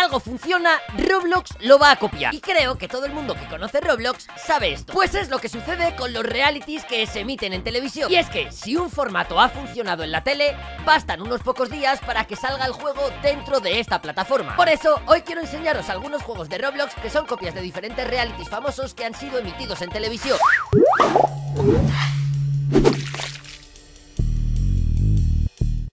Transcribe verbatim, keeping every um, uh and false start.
algo funciona, Roblox lo va a copiar. Y creo que todo el mundo que conoce Roblox sabe esto. Pues es lo que sucede con los realities que se emiten en televisión. Y es que si un formato ha funcionado en la tele, bastan unos pocos días para que salga el juego dentro de esta plataforma. Por eso, hoy quiero enseñaros algunos juegos de Roblox que son copias de diferentes realities famosos que han sido emitidos en televisión.